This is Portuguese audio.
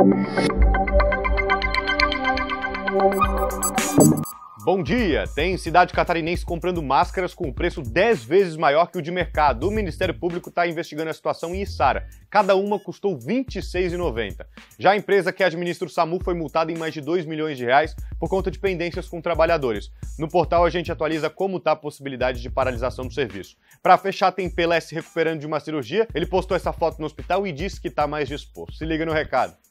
Bom dia! Tem cidade catarinense comprando máscaras com preço 10 vezes maior que o de mercado. O Ministério Público está investigando a situação em Içara. Cada uma custou R$ 26,90. Já a empresa que administra o SAMU foi multada em mais de R$ 2 milhões por conta de pendências com trabalhadores. No portal a gente atualiza como está a possibilidade de paralisação do serviço. Para fechar, tem Pelé se recuperando de uma cirurgia. Ele postou essa foto no hospital e disse que está mais disposto. Se liga no recado.